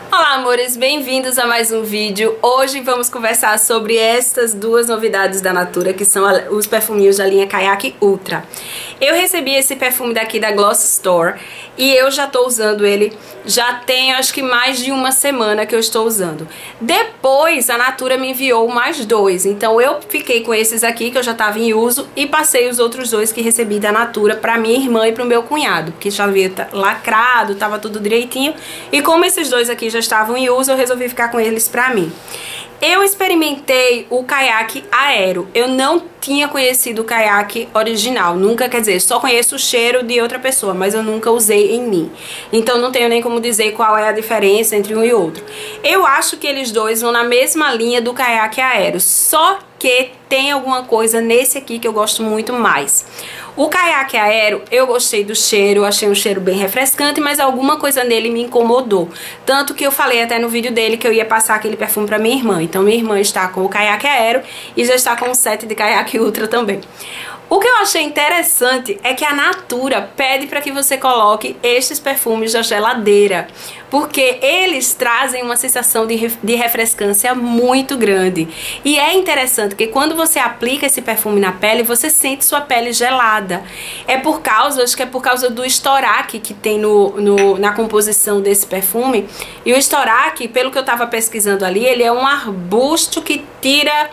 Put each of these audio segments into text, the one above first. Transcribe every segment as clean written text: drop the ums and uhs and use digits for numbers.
Olá, amores, bem-vindos a mais um vídeo. Hoje vamos conversar sobre estas duas novidades da Natura, que são os perfuminhos da linha Kayak Ultra. Eu recebi esse perfume daqui da Gloss Store e eu já tô usando ele, já tem acho que mais de uma semana que eu estou usando. Depois a Natura me enviou mais dois, então eu fiquei com esses aqui que eu já tava em uso e passei os outros dois que recebi da Natura pra minha irmã e pro meu cunhado, porque já havia lacrado, tava tudo direitinho, e como esses dois aqui já estavam em uso, eu resolvi ficar com eles pra mim. Eu experimentei o Kayak Aero. Eu não tinha conhecido o Kayak original. Nunca, quer dizer, só conheço o cheiro de outra pessoa, mas eu nunca usei em mim. Então não tenho nem como dizer qual é a diferença entre um e outro. Eu acho que eles dois vão na mesma linha do Kayak Aero, só que tem alguma coisa nesse aqui que eu gosto muito mais. O Kayak Aero, eu gostei do cheiro, achei um cheiro bem refrescante, mas alguma coisa nele me incomodou. Tanto que eu falei até no vídeo dele que eu ia passar aquele perfume pra minha irmã. Então minha irmã está com o Kayak Aero e já está com um set de Kayak Ultra também. O que eu achei interessante é que a Natura pede para que você coloque estes perfumes da geladeira, porque eles trazem uma sensação de refrescância muito grande. E é interessante que quando você aplica esse perfume na pele, você sente sua pele gelada. É por causa, acho que é por causa do estoraque que tem na composição desse perfume. E o estoraque, pelo que eu estava pesquisando ali, ele é um arbusto que tira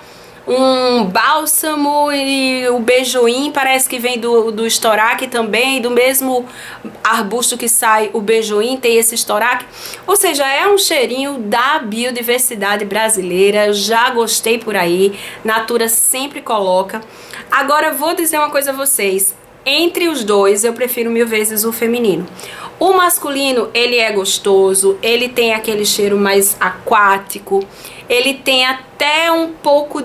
um bálsamo, e o beijoim parece que vem do estoraque também, do mesmo arbusto que sai o beijoim, tem esse estoraque. Ou seja, é um cheirinho da biodiversidade brasileira, já gostei por aí, Natura sempre coloca. Agora vou dizer uma coisa a vocês, entre os dois eu prefiro mil vezes o feminino. O masculino, ele é gostoso, ele tem aquele cheiro mais aquático, ele tem até um pouco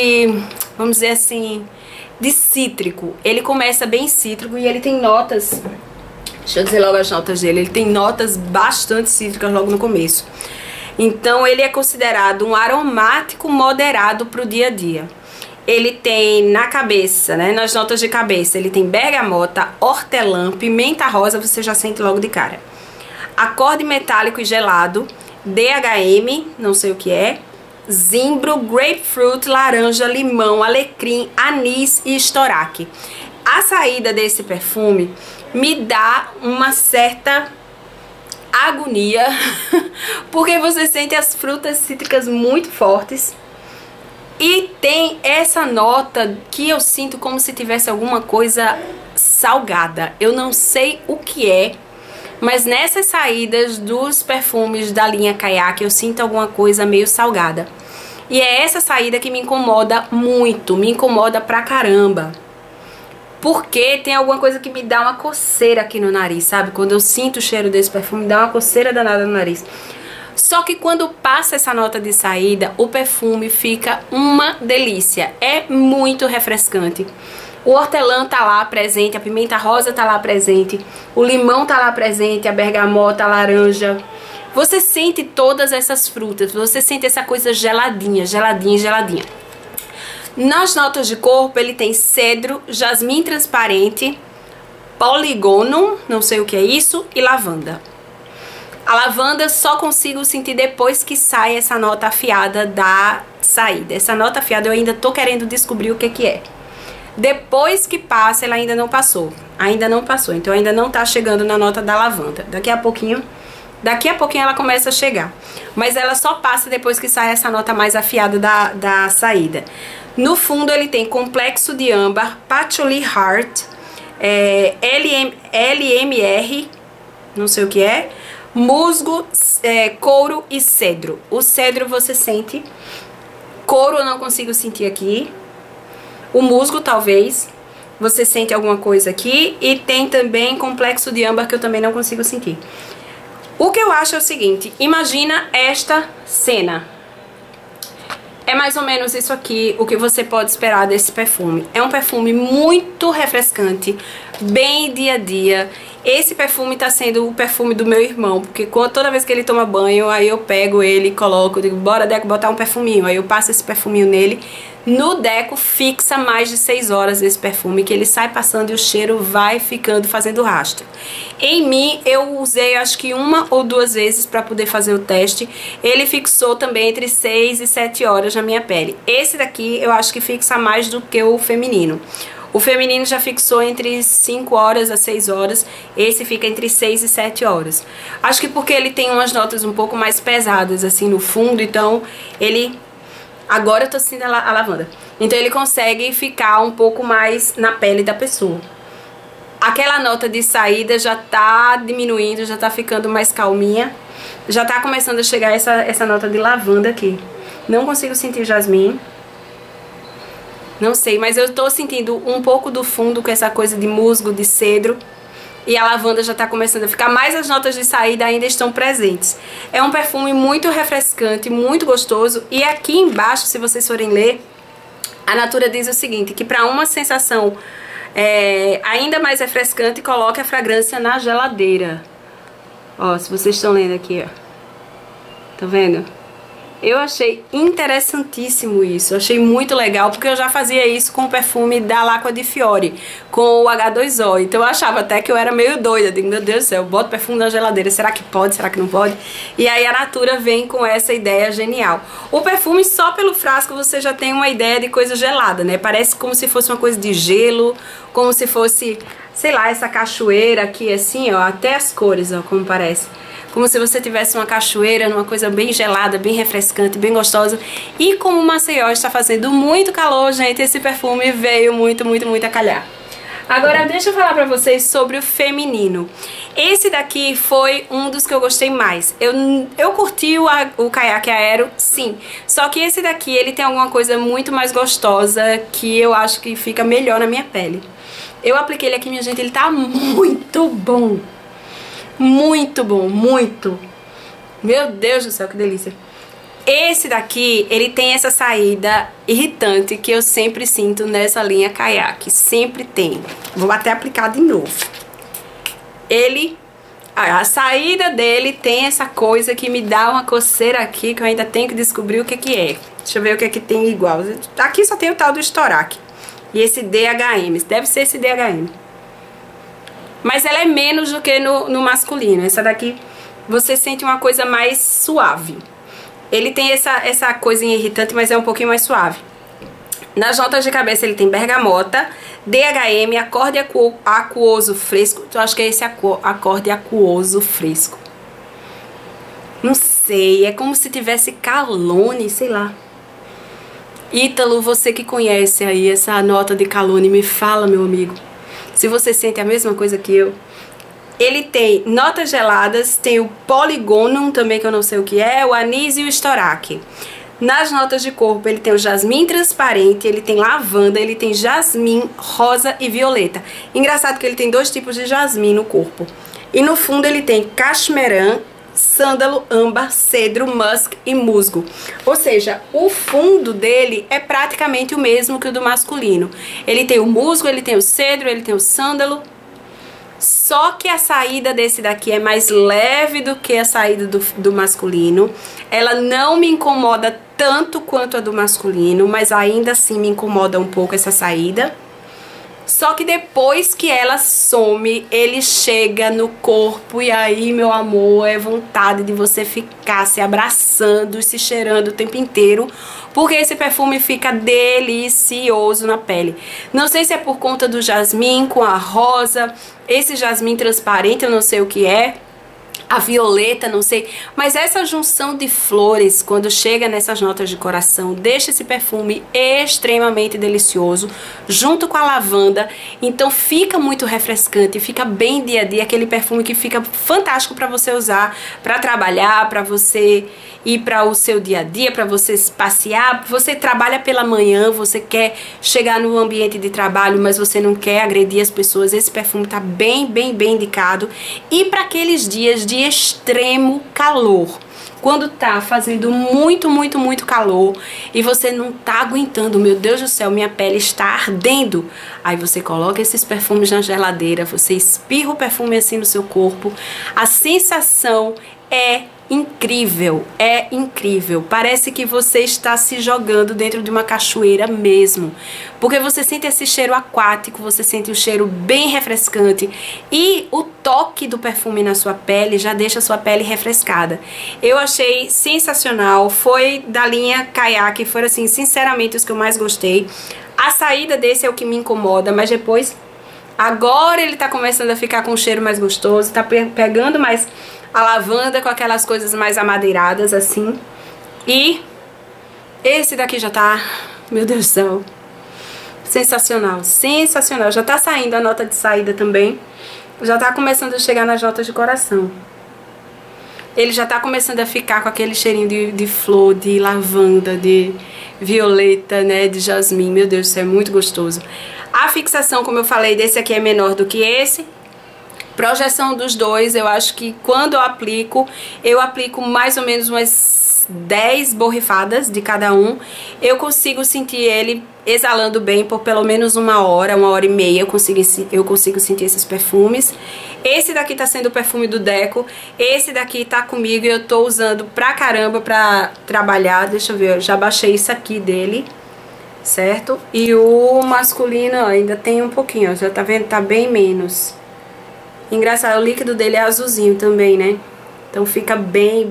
vamos dizer assim, de cítrico. Ele começa bem cítrico e ele tem notas, deixa eu dizer logo as notas dele, ele tem notas bastante cítricas logo no começo. Então ele é considerado um aromático moderado para o dia a dia. Ele tem na cabeça, né, nas notas de cabeça, ele tem bergamota, hortelã, pimenta rosa, você já sente logo de cara. Acorde metálico e gelado, DHM, não sei o que é, zimbro, grapefruit, laranja, limão, alecrim, anis e estoraque. A saída desse perfume me dá uma certa agonia, porque você sente as frutas cítricas muito fortes. E tem essa nota que eu sinto como se tivesse alguma coisa salgada. Eu não sei o que é, mas nessas saídas dos perfumes da linha Kayak eu sinto alguma coisa meio salgada. E é essa saída que me incomoda muito, me incomoda pra caramba. Porque tem alguma coisa que me dá uma coceira aqui no nariz, sabe? Quando eu sinto o cheiro desse perfume, me dá uma coceira danada no nariz. Só que quando passa essa nota de saída, o perfume fica uma delícia. É muito refrescante. O hortelã tá lá presente, a pimenta rosa tá lá presente, o limão tá lá presente, a bergamota, a laranja. Você sente todas essas frutas, você sente essa coisa geladinha, geladinha, geladinha. Nas notas de corpo, ele tem cedro, jasmim transparente, poligonum, não sei o que é isso, e lavanda. A lavanda só consigo sentir depois que sai essa nota afiada da saída. Essa nota afiada eu ainda tô querendo descobrir o que é. Depois que passa, ela ainda não passou. Ainda não passou, então ainda não tá chegando na nota da lavanda. Daqui a pouquinho ela começa a chegar. Mas ela só passa depois que sai essa nota mais afiada da saída. No fundo ele tem complexo de âmbar, patchouli heart, LMR, não sei o que é, musgo, couro e cedro. O cedro você sente, couro eu não consigo sentir aqui, o musgo talvez, você sente alguma coisa aqui, e tem também complexo de âmbar que eu também não consigo sentir. O que eu acho é o seguinte, imagina esta cena. É mais ou menos isso aqui, o que você pode esperar desse perfume. É um perfume muito refrescante, bem dia a dia. Esse perfume tá sendo o perfume do meu irmão, porque toda vez que ele toma banho, aí eu pego ele e coloco, digo, bora, Deco, botar um perfuminho. Aí eu passo esse perfuminho nele. No Deco fixa mais de 6 horas esse perfume, que ele sai passando e o cheiro vai ficando, fazendo rastro. Em mim, eu usei acho que 1 ou 2 vezes para poder fazer o teste. Ele fixou também entre 6 e 7 horas na minha pele. Esse daqui eu acho que fixa mais do que o feminino. O feminino já fixou entre 5 horas a 6 horas, esse fica entre 6 e 7 horas. Acho que porque ele tem umas notas um pouco mais pesadas assim no fundo, então ele... Agora eu tô sentindo a lavanda. Então ele consegue ficar um pouco mais na pele da pessoa. Aquela nota de saída já tá diminuindo, já tá ficando mais calminha. Já tá começando a chegar essa nota de lavanda aqui. Não consigo sentir jasmim. Não sei, mas eu tô sentindo um pouco do fundo com essa coisa de musgo, de cedro. E a lavanda já tá começando a ficar, mas as notas de saída ainda estão presentes. É um perfume muito refrescante, muito gostoso. E aqui embaixo, se vocês forem ler, a Natura diz o seguinte, que para uma sensação ainda mais refrescante, coloque a fragrância na geladeira. Ó, se vocês estão lendo aqui, ó. Tá vendo? Eu achei interessantíssimo isso, eu achei muito legal, porque eu já fazia isso com o perfume da L'acqua di Fiori, com o H2O, então eu achava até que eu era meio doida, eu digo, meu Deus do céu, eu boto perfume na geladeira, será que pode, será que não pode? E aí a Natura vem com essa ideia genial. O perfume, só pelo frasco, você já tem uma ideia de coisa gelada, né? Parece como se fosse uma coisa de gelo, como se fosse, sei lá, essa cachoeira aqui assim, ó, até as cores, ó, como parece. Como se você tivesse uma cachoeira, uma coisa bem gelada, bem refrescante, bem gostosa. E como Maceió está fazendo muito calor, gente, esse perfume veio muito a calhar. Agora deixa eu falar pra vocês sobre o feminino. Esse daqui foi um dos que eu gostei mais. Eu curti o Caiaque Aero, sim. Só que esse daqui, ele tem alguma coisa muito mais gostosa que eu acho que fica melhor na minha pele. Eu apliquei ele aqui, minha gente, ele tá muito bom. Muito bom, muito. Meu Deus do céu, que delícia. Esse daqui, ele tem essa saída irritante que eu sempre sinto nessa linha Caiaque. Sempre tem. Vou até aplicar de novo. A saída dele tem essa coisa que me dá uma coceira aqui, que eu ainda tenho que descobrir o que que é. Deixa eu ver o que é que tem igual. Aqui só tem o tal do Storac. E esse DHM. Deve ser esse DHM. Mas ela é menos do que no masculino. Essa daqui você sente uma coisa mais suave. Ele tem essa coisinha irritante, mas é um pouquinho mais suave. Nas notas de cabeça ele tem bergamota, DHM, acorde aquoso fresco. Eu acho que é esse acorde aquoso fresco. Não sei, é como se tivesse calone, sei lá. Ítalo, você que conhece aí essa nota de calone, me fala, meu amigo. Se você sente a mesma coisa que eu. Ele tem notas geladas, tem o Polygonum também, que eu não sei o que é, o anis e o Storac. Nas notas de corpo ele tem o jasmim transparente, ele tem lavanda, ele tem jasmim, rosa e violeta. Engraçado que ele tem 2 tipos de jasmim no corpo. E no fundo ele tem cashmeran, sândalo, âmbar, cedro, musk e musgo. Ou seja, o fundo dele é praticamente o mesmo que o do masculino. Ele tem o musgo, ele tem o cedro, ele tem o sândalo. Só que a saída desse daqui é mais leve do que a saída do masculino. Ela não me incomoda tanto quanto a do masculino, mas ainda assim me incomoda um pouco essa saída. Só que depois que ela some, ele chega no corpo e aí, meu amor, é vontade de você ficar se abraçando e se cheirando o tempo inteiro, porque esse perfume fica delicioso na pele. Não sei se é por conta do jasmim com a rosa, esse jasmim transparente, eu não sei o que é, a violeta, não sei, mas essa junção de flores, quando chega nessas notas de coração, deixa esse perfume extremamente delicioso, junto com a lavanda, então fica muito refrescante, fica bem dia a dia, aquele perfume que fica fantástico para você usar, para trabalhar, para você ir para o seu dia a dia, para você passear, você trabalha pela manhã, você quer chegar no ambiente de trabalho, mas você não quer agredir as pessoas, esse perfume tá bem indicado. E para aqueles dias de extremo calor, quando tá fazendo muito calor e você não tá aguentando, meu Deus do céu, minha pele está ardendo. Aí você coloca esses perfumes na geladeira, você espirra o perfume assim no seu corpo. A sensação é incrível, é incrível. Parece que você está se jogando dentro de uma cachoeira mesmo, porque você sente esse cheiro aquático, você sente o cheiro bem refrescante e o toque do perfume na sua pele já deixa a sua pele refrescada. Eu achei sensacional, foi da linha Kayak, foram assim, sinceramente os que eu mais gostei. A saída desse é o que me incomoda, mas depois, agora ele tá começando a ficar com um cheiro mais gostoso, tá pegando mais a lavanda com aquelas coisas mais amadeiradas assim. E esse daqui já tá, meu Deus do céu, sensacional, sensacional. Já tá saindo a nota de saída também. Já tá começando a chegar nas notas de coração. Ele já tá começando a ficar com aquele cheirinho de flor, de lavanda, de violeta, né, de jasmim. Meu Deus do céu, é muito gostoso. A fixação, como eu falei, desse aqui é menor do que esse. Projeção dos dois, eu acho que quando eu aplico mais ou menos umas 10 borrifadas de cada um. Eu consigo sentir ele exalando bem por pelo menos 1 hora e meia. Eu consigo sentir esses perfumes. Esse daqui tá sendo o perfume do Deco. Esse daqui tá comigo e eu tô usando pra caramba pra trabalhar. Deixa eu ver, eu já baixei isso aqui dele, certo? E o masculino, ó, ainda tem um pouquinho, ó, já tá vendo? Tá bem menos. Engraçado, o líquido dele é azulzinho também, né? Então fica bem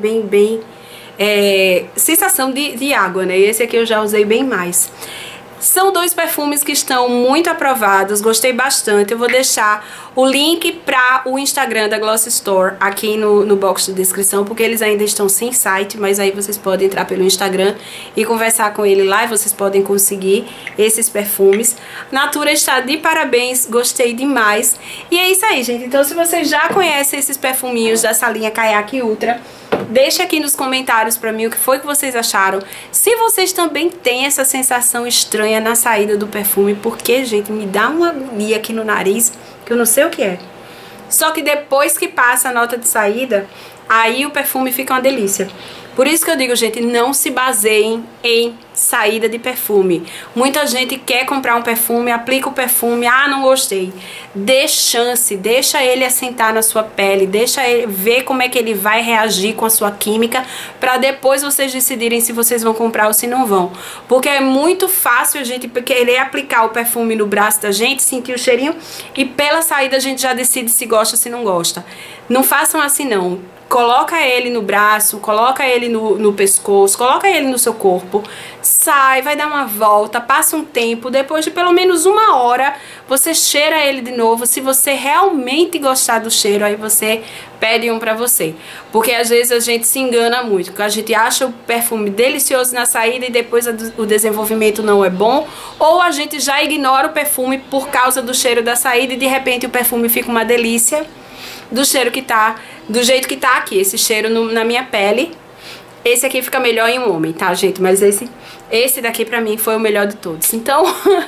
sensação de água, né? Esse aqui eu já usei bem mais. São dois perfumes que estão muito aprovados, gostei bastante. Eu vou deixar o link para o Instagram da Gloss Store aqui no box de descrição, porque eles ainda estão sem site, mas aí vocês podem entrar pelo Instagram e conversar com ele lá e vocês podem conseguir esses perfumes. Natura está de parabéns, gostei demais. E é isso aí, gente. Então, se vocês já conhecem esses perfuminhos dessa linha Kayak Ultra, deixa aqui nos comentários pra mim o que foi que vocês acharam. Se vocês também têm essa sensação estranha na saída do perfume, porque, gente, me dá uma agonia aqui no nariz, que eu não sei o que é. Só que depois que passa a nota de saída, aí o perfume fica uma delícia. Por isso que eu digo, gente, não se baseiem em saída de perfume. Muita gente quer comprar um perfume, aplica o perfume, ah, não gostei. Dê chance, deixa ele assentar na sua pele, deixa ele ver como é que ele vai reagir com a sua química, pra depois vocês decidirem se vocês vão comprar ou se não vão. Porque é muito fácil a gente querer aplicar o perfume no braço da gente, sentir o cheirinho, e pela saída a gente já decide se gosta ou se não gosta. Não façam assim não. Coloca ele no braço, coloca ele no pescoço, coloca ele no seu corpo, sai, vai dar uma volta, passa um tempo, depois de pelo menos 1 hora, você cheira ele de novo. Se você realmente gostar do cheiro, aí você pede um pra você. Porque às vezes a gente se engana muito, porque a gente acha o perfume delicioso na saída e depois o desenvolvimento não é bom, ou a gente já ignora o perfume por causa do cheiro da saída e de repente o perfume fica uma delícia. Do cheiro que tá, do jeito que tá aqui, esse cheiro na minha pele. Esse aqui fica melhor em um homem, tá, gente? Mas esse daqui pra mim foi o melhor de todos. Então,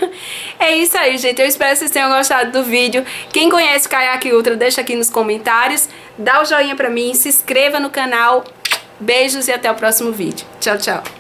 é isso aí, gente. Eu espero que vocês tenham gostado do vídeo. Quem conhece o Kayak Ultra, deixa aqui nos comentários. Dá o joinha pra mim, se inscreva no canal. Beijos e até o próximo vídeo. Tchau, tchau.